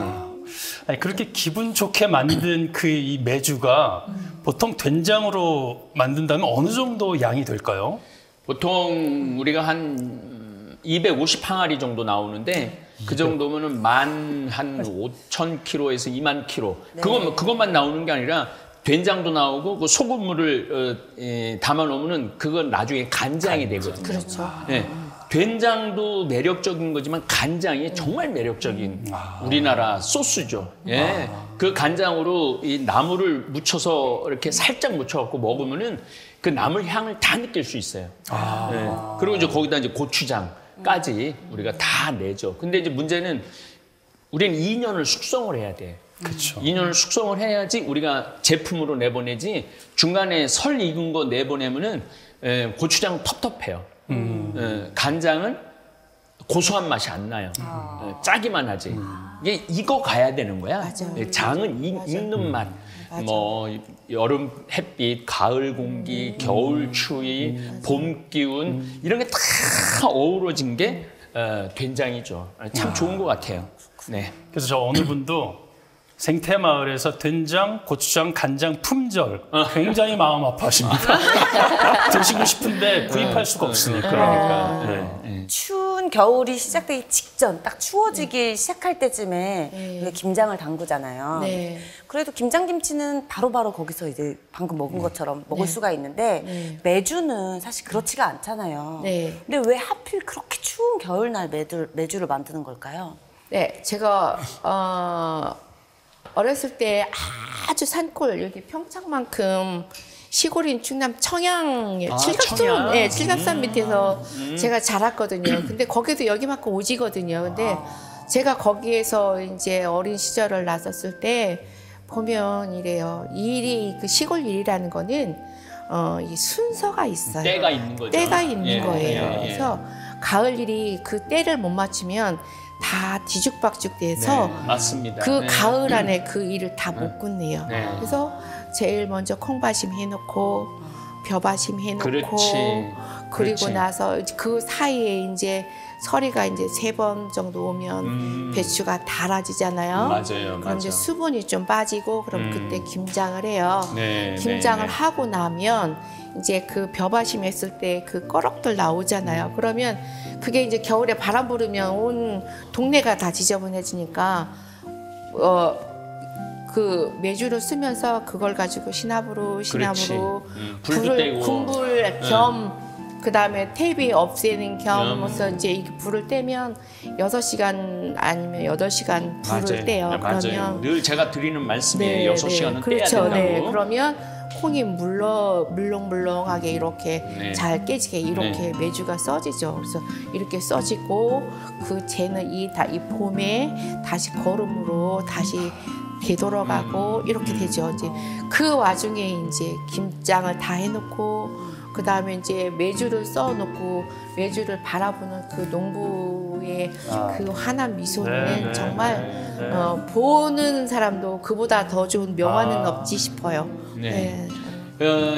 아니, 그렇게 기분 좋게 만든 그 이 메주가 보통 된장으로 만든다면 어느 정도 양이 될까요? 보통 우리가 한 이백오십 항아리 정도 나오는데 그 정도면은 만 한 오천 킬로그램에서 이만 킬로그램. 그것 그것만 나오는 게 아니라 된장도 나오고 그 소금물을 어, 에, 담아 놓으면은 그건 나중에 간장이 되거든요. 그렇죠. 네. 된장도 매력적인 거지만 간장이 정말 매력적인 우리나라 소스죠. 예. 그 간장으로 이 나물을 묻혀서 이렇게 살짝 묻혀갖고 먹으면은 그 나물 향을 다 느낄 수 있어요. 예. 그리고 이제 거기다 이제 고추장까지 우리가 다 내죠. 근데 이제 문제는 우리는 이 년을 숙성을 해야 돼. 그렇죠. 이 년을 숙성을 해야지 우리가 제품으로 내보내지 중간에 설 익은 거 내보내면은 에, 고추장 텁텁해요. 음. 에, 간장은 고소한 맛이 안 나요. 에, 짜기만 하지. 이게 익어 가야 되는 거야. 맞아요. 에, 장은 익, 익는 맛. 뭐 여름 햇빛, 가을 공기, 겨울 추위, 봄 기운 이런 게 다 어우러진 게 어, 된장이죠. 참 좋은 것 같아요. 네. 그래서 저 어느 분도 생태마을에서 된장, 고추장, 간장 품절 굉장히 마음 아파하십니다. 드시고 싶은데 구입할 수가 없으니까. 그러니까. 네. 네. 추운 겨울이 시작되기 직전, 딱 추워지기 시작할 때쯤에 우리가 김장을 담그잖아요. 네. 그래도 김장김치는 바로바로 거기서 이제 방금 먹은 것처럼 먹을 네. 수가 있는데 네. 메주는 사실 그렇지가 않잖아요. 네. 근데 왜 하필 그렇게 추운 겨울날 메주, 메주를 만드는 걸까요? 네, 제가 어, 어렸을 때 아주 산골 여기 평창만큼 시골인 충남 청양에 아, 칠갑산, 청양. 네, 칠갑산 밑에서 제가 자랐거든요. 근데 거기도 여기만큼 오지거든요. 근데 제가 거기에서 이제 어린 시절을 나섰을 때 보면 이래요. 이 일이 그 시골 일이라는 거는 어, 이 순서가 있어요. 때가 있는 거죠. 때가 있는 예, 거예요. 예, 예. 그래서 가을 일이 그 때를 못 맞추면 다 뒤죽박죽 돼서 네, 맞습니다. 그 네. 가을 안에 그 일을 다 못 끝내요. 네. 그래서 제일 먼저 콩밭임 해놓고 벼밭임 해놓고 그렇지. 그리고 그렇지. 나서 그 사이에 이제 서리가 이제 세 번 정도 오면 음. 배추가 달아지잖아요. 맞아요, 그럼 이제 맞아. 수분이 좀 빠지고 그럼 음. 그때 김장을 해요. 네, 김장을 네, 네. 하고 나면 이제 그 벼밭임 했을 때 그 꺼럭들 나오잖아요. 그러면 그게 이제 겨울에 바람 불으면 온 동네가 다 지저분해지니까 어 그 메주를 쓰면서 그걸 가지고 시나브로 시나브로 음, 불도 불을 떼고. 군불 겸 그다음에 테이프 없애는 겸 음. 해서 이제 이 불을 떼면 여섯 시간 아니면 여덟 시간 불을 맞아요. 떼요. 네, 맞아요. 그러면 늘 제가 드리는 말씀이에요. 여섯 시간은 떼야 그렇죠. 된다고. 네. 그러면 콩이 물러 물렁물렁하게 이렇게 네. 잘 깨지게 이렇게 네. 메주가 써지죠. 그래서 이렇게 써지고 그 쟤는 이, 다, 이 봄에 다시 거름으로 다시 되돌아가고 이렇게 되죠. 이제 그 와중에 이제 김장을 다 해놓고 그 다음에 이제 메주를 써놓고 메주를 바라보는 그 농부의 아. 그 환한 미소는 네, 네, 정말 네, 네. 어, 보는 사람도 그보다 더 좋은 명화는 아. 없지 싶어요. 네. 어,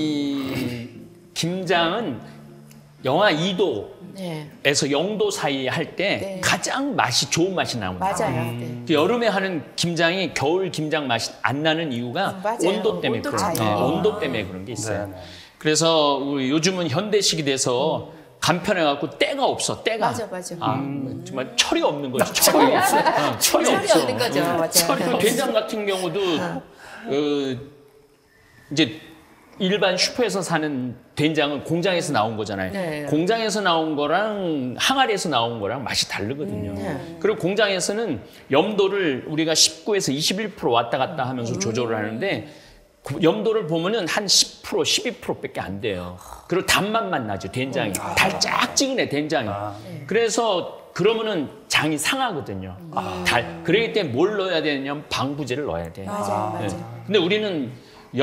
이 김장은 영하 이 도에서 네. 영 도 사이 할 때 네. 가장 맛이 좋은 맛이 나옵니다. 맞아요. 음. 네. 여름에 하는 김장이 겨울 김장 맛이 안 나는 이유가 음, 맞아요. 온도 때문에 온도 그런 차이. 네, 아. 온도 때문에 그런 게 있어요. 네, 네. 그래서 우리 요즘은 현대식이 돼서 간편해갖고 때가 없어. 때가 맞아, 맞아. 아, 정말 철이 없는 거죠. 철이 없어. 어, 철이 철이 없어. 없는 거죠. 맞아요. 철이 된장 같은 경우도 어, 이제 일반 슈퍼에서 사는 된장은 공장에서 나온 거잖아요. 네. 공장에서 나온 거랑 항아리에서 나온 거랑 맛이 다르거든요. 네. 그리고 공장에서는 염도를 우리가 십구에서 이십일 퍼센트 왔다 갔다 하면서 조절을 하는데 그 염도를 보면은 한 십 퍼센트, 십이 퍼센트밖에 안 돼요. 그리고 단맛만 나죠, 된장이. 달짝지근해, 된장이. 그래서 그러면은 장이 상하거든요. 달. 그러기 때문에 뭘 넣어야 되냐면 방부제를 넣어야 돼요. 맞아요, 네. 맞아요. 근데 우리는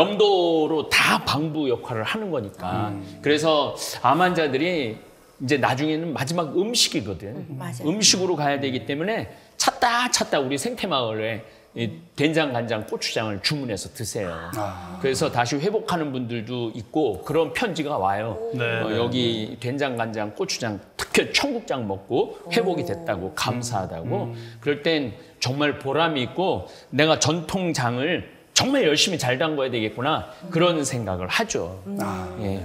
염도로 다 방부 역할을 하는 거니까. 그래서 암 환자들이 이제 나중에는 마지막 음식이거든. 맞아요. 음식으로 가야 되기 때문에 찾다 찾다 우리 생태마을에 이 된장, 간장, 고추장을 주문해서 드세요. 아. 그래서 다시 회복하는 분들도 있고 그런 편지가 와요. 네, 어, 네. 여기 된장, 간장, 고추장, 특히 청국장 먹고 회복이 됐다고 감사하다고. 그럴 땐 정말 보람이 있고 내가 전통장을 정말 열심히 잘 담궈야 되겠구나 그런 생각을 하죠. 아. 예.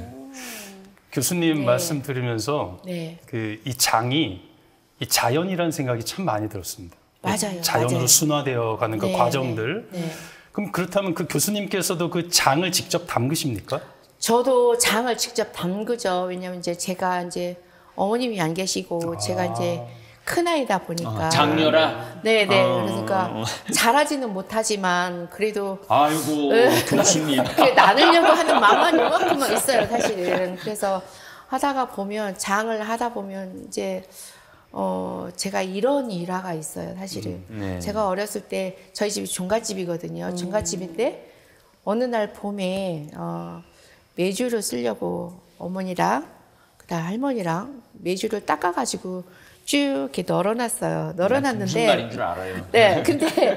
교수님 네. 말씀 들으면서 네. 그 이 장이 이 자연이라는 생각이 참 많이 들었습니다. 맞아요. 자연으로 맞아요. 순화되어 가는 그 네, 과정들. 네, 네. 그럼 그렇다면 그 교수님께서도 그 장을 직접 담그십니까? 저도 장을 직접 담그죠. 왜냐면 이제 제가 이제 어머님이 안 계시고 제가 이제 큰 아이다 보니까. 어, 장녀라? 네네. 어. 그러니까 잘하지는 못하지만 그래도 아이고 교수님. 그게 나누려고 하는 마음은 요만큼은 있어요, 사실은. 그래서 하다가 보면 장을 하다 보면 이제 어 제가 이런 일화가 있어요, 사실은. 음, 네. 제가 어렸을 때 저희 집이 종갓집이거든요. 종갓집인데 어느 날 봄에 어 메주를 쓰려고 어머니랑 그다음 할머니랑 메주를 닦아가지고 쭉 이렇게 널어놨어요. 널어놨는데 무슨 말인 줄 알아요. 네, 근데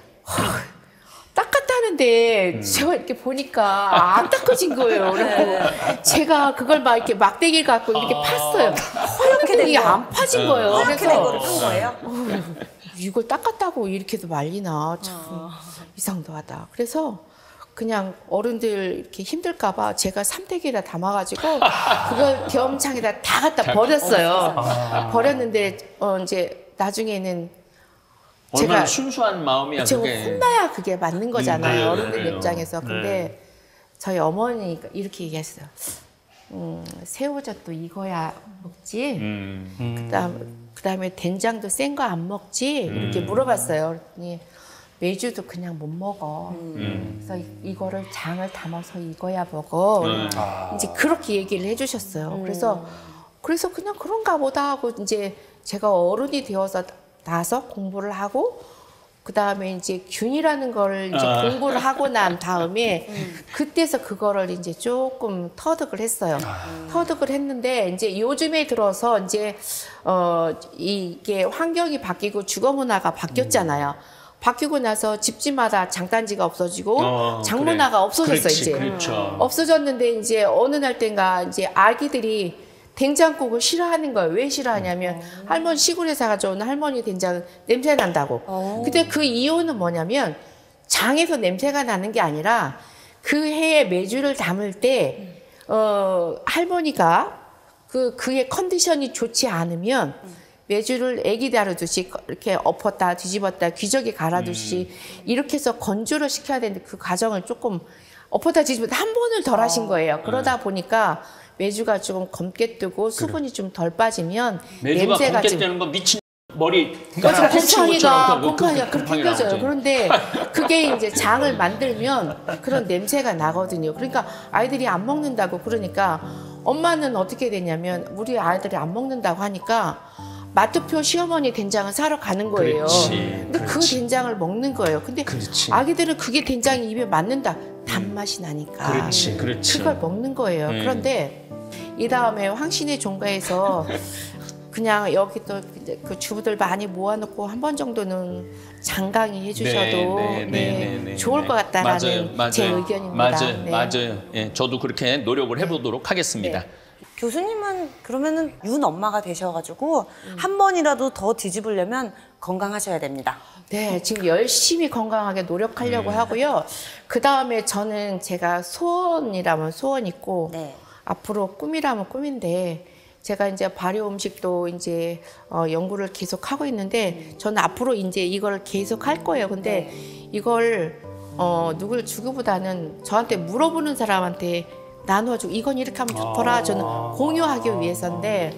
닦았다는데 제가 이렇게 보니까 안 닦아진 거예요. 그래서 제가 그걸 막 이렇게 막대기를 갖고 이렇게 팠어요. 허옇게 이게 안 파진 거예요. 그래서 거예요? 이걸 닦았다고 이렇게도 말리나 참 이상도하다. 그래서 그냥 어른들 이렇게 힘들까봐 제가 삼대기에다 담아가지고 그걸 겸창에다 다 갖다 버렸어요. 버렸는데 어 이제 나중에는 얼마나 제가 순수한 마음이야 제가 그게. 혼나야 그게 맞는 거잖아요. 네, 어른들 그래요. 입장에서. 근데 네. 저희 어머니가 이렇게 얘기했어요. 음, 새우젓도 익어야 먹지. 음. 그다음 그다음에 된장도 센 거 안 먹지. 이렇게 물어봤어요. 그랬더니 메주도 그냥 못 먹어. 음. 그래서 이- 이거를 장을 담아서 익어야 먹어. 네. 이제 그렇게 얘기를 해주셨어요. 그래서 그래서 그냥 그런가 보다 하고 이제 제가 어른이 되어서 나서 공부를 하고 그 다음에 이제 균이라는 거를 이제 아. 공부를 하고 난 다음에 그때서 그거를 이제 조금 터득을 했어요. 터득을 했는데 이제 요즘에 들어서 이제 어 이게 환경이 바뀌고 주거 문화가 바뀌었잖아요. 바뀌고 나서 집집마다 장단지가 없어지고 어, 장문화가 그래. 없어졌어요. 그렇지, 이제 그렇죠. 없어졌는데 이제 어느 날 땐가 이제 아기들이 된장국을 싫어하는 거예요. 왜 싫어하냐면 할머니 시골에서 가져온 할머니 된장은 냄새 난다고. 근데 그 이유는 뭐냐면 장에서 냄새가 나는 게 아니라 그 해에 메주를 담을 때 어, 할머니가 그 그의 컨디션이 좋지 않으면 메주를 애기 다루듯이 이렇게 엎었다 뒤집었다 귀저귀 갈아두듯이 이렇게 해서 건조를 시켜야 되는데 그 과정을 조금 엎었다 뒤집었다 한 번을 덜 하신 거예요. 그러다 보니까 메주가 조금 검게 뜨고 수분이 좀 덜 빠지면 메주가 냄새가 검게 좀 뜨는 건 미친 머리 그래서 곰팡이가 곰 곰팡이가 그렇게 생겨져요. 그런데 그게 이제 장을 만들면 그런 냄새가 나거든요. 그러니까 아이들이 안 먹는다고 그러니까 엄마는 어떻게 되냐면 우리 아이들이 안 먹는다고 하니까 마트표 시어머니 된장을 사러 가는 거예요. 그렇지, 근데 그 그렇지. 된장을 먹는 거예요. 근데 그렇지. 아기들은 그게 된장이 입에 맞는다. 단맛이 나니까. 그렇지, 그렇지. 그걸 먹는 거예요. 음. 그런데 이 다음에 황신의 종가에서 그냥 여기 또 이제 그 주부들 많이 모아놓고 한 번 정도는 장강의 해주셔도 네, 네, 네, 네, 네, 좋을 네. 것 같다라는 맞아요, 제 맞아요. 의견입니다. 맞아요, 네. 맞아요. 예, 저도 그렇게 노력을 해보도록 하겠습니다. 네. 교수님은 그러면은 윤 엄마가 되셔가지고 한 번이라도 더 뒤집으려면 건강하셔야 됩니다. 네, 지금 열심히 건강하게 노력하려고 네. 하고요. 그 다음에 저는 제가 소원이라면 소원 있고 네. 앞으로 꿈이라면 꿈인데 제가 이제 발효 음식도 이제 어, 연구를 계속 하고 있는데 저는 앞으로 이제 이걸 계속 할 거예요. 근데 이걸 어, 누굴 주기보다는 저한테 물어보는 사람한테 나눠주고 이건 이렇게 하면 좋더라 저는 공유하기 위해서인데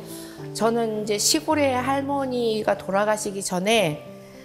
저는 이제 시골의 할머니가 돌아가시기 전에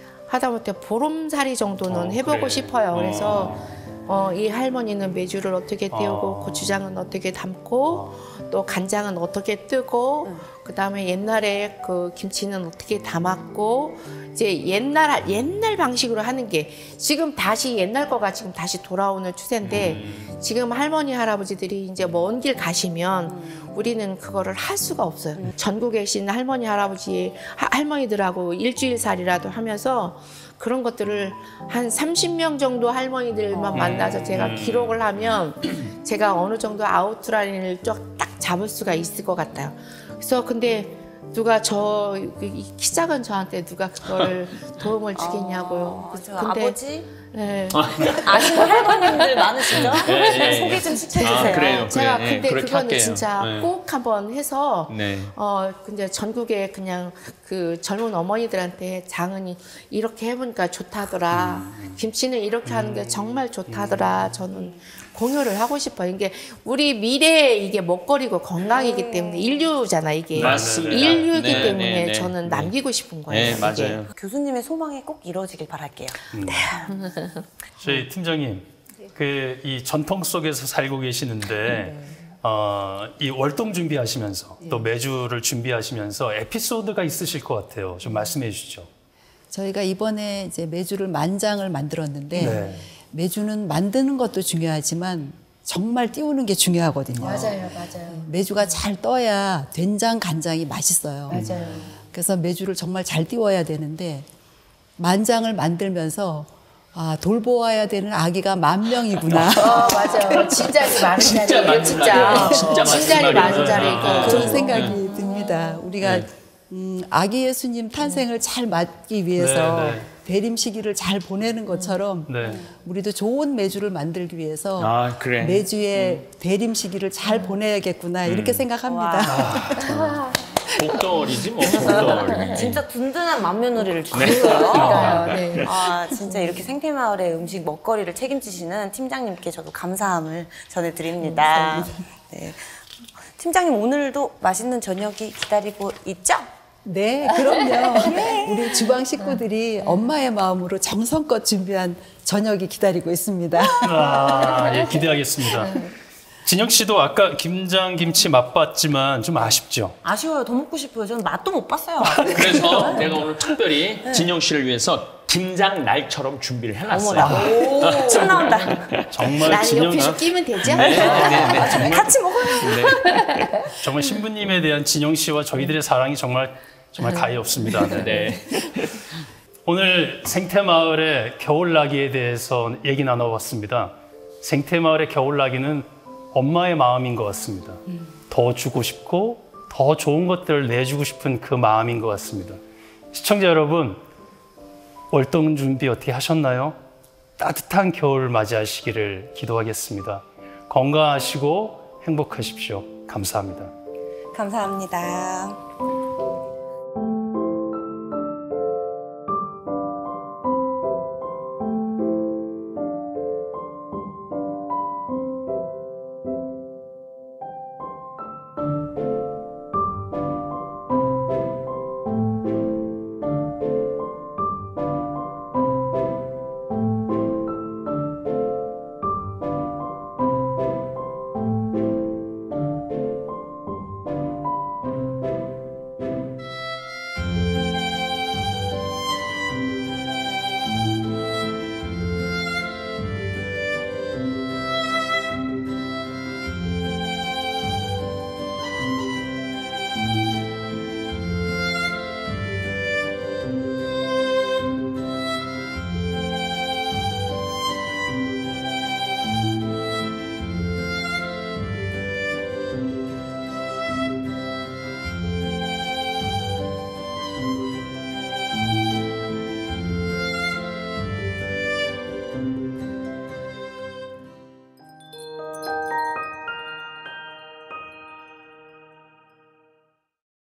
하다못해 보름살이 정도는 어, 해보고 그래. 싶어요. 그래서 어. 어, 이 할머니는 메주를 어떻게 띄우고 어. 고추장은 어떻게 담고 또 간장은 어떻게 뜨고 그 다음에 옛날에 그 김치는 어떻게 담았고 이제 옛날 옛날 방식으로 하는 게 지금 다시 옛날 거가 지금 다시 돌아오는 추세인데 지금 할머니 할아버지들이 이제 먼 길 가시면 우리는 그거를 할 수가 없어요. 전국에 계신 할머니 할아버지 하- 할머니들하고 일주일살이라도 하면서 그런 것들을 한 삼십 명 정도 할머니들만 만나서 제가 기록을 하면 제가 어느 정도 아웃라인을 쫙 딱 잡을 수가 있을 것 같아요. 그래서 근데 누가 저 키 작은 저한테 누가 그걸 도움을 주겠냐고요. 아, 저 근데 아버지 네. 아시는 할머님들 많으시죠? 예, 예, 예. 소개 좀 시켜주세요. 아, 그래요. 제가 그래, 예, 근데 그렇게 그거는 할게요. 진짜 네. 꼭 한번 해서 네. 어 근데 전국에 그냥 그 젊은 어머니들한테 장은이 이렇게 해보니까 좋다더라. 김치는 이렇게 하는 게 정말 좋다더라. 저는 공유를 하고 싶어요. 이게 우리 미래 이게 먹거리고 건강이기 때문에 인류잖아 이게. 맞습니다. 인류이기 네, 때문에 네, 네. 저는 네. 남기고 싶은 거예요. 네, 맞아요. 교수님의 소망이 꼭 이루어지길 바랄게요. 저희 팀장님, 그 이 전통 속에서 살고 계시는데 어, 이 월동 준비하시면서 또 매주를 준비하시면서 에피소드가 있으실 것 같아요. 좀 말씀해 주시죠. 저희가 이번에 이제 메주를 만장을 만들었는데 네. 메주는 만드는 것도 중요하지만 정말 띄우는 게 중요하거든요. 맞아요, 맞아요, 메주가 잘 떠야 된장 간장이 맛있어요. 맞아요. 그래서 메주를 정말 잘 띄워야 되는데 만장을 만들면서 아, 돌보아야 되는 아기가 만 명이구나. 어, 맞아요. 진짜리 많은 진짜 자리. 맞는 진짜. 말이에요. 진짜 맞는 진짜리 많은 말이에요. 자리. 아, 그런 네. 생각이 듭니다. 우리가 네. 음, 아기 예수님 탄생을 잘 맞기 위해서 네, 네. 대림 시기를 잘 보내는 것처럼 네. 우리도 좋은 메주를 만들기 위해서 아, 그래. 메주의 대림 시기를 잘 보내야겠구나 이렇게 생각합니다. 복덩어리지 뭐. 복덩어리. 진짜 든든한 맏며느리를 주셨어요. 그러니까요. 네. 아, 진짜 이렇게 생태마을의 음식 먹거리를 책임지시는 팀장님께 저도 감사함을 전해드립니다. 네. 팀장님 오늘도 맛있는 저녁이 기다리고 있죠? 네, 그럼요. 우리 주방 식구들이 엄마의 마음으로 정성껏 준비한 저녁이 기다리고 있습니다. 아, 예, 기대하겠습니다. 진혁 씨도 아까 김장 김치 맛봤지만 좀 아쉽죠? 아쉬워요. 더 먹고 싶어요. 저는 맛도 못 봤어요. 그래서 내가 오늘 특별히 진영 씨를 위해서 김장 날처럼 준비를 해놨어요. 오, 침 나온다. 정말 난 진영 옆에서 끼면 되죠? 네, 네, 네. 정말, 같이 먹어요. 네. 정말 신부님에 대한 진영 씨와 저희들의 사랑이 정말 정말 가히 없습니다. 네. 네. 오늘 생태마을의 겨울나기에 대해서 얘기 나눠봤습니다. 생태마을의 겨울나기는 엄마의 마음인 것 같습니다. 더 주고 싶고 더 좋은 것들을 내주고 싶은 그 마음인 것 같습니다. 시청자 여러분, 월동 준비 어떻게 하셨나요? 따뜻한 겨울 맞이하시기를 기도하겠습니다. 건강하시고 행복하십시오. 감사합니다. 감사합니다.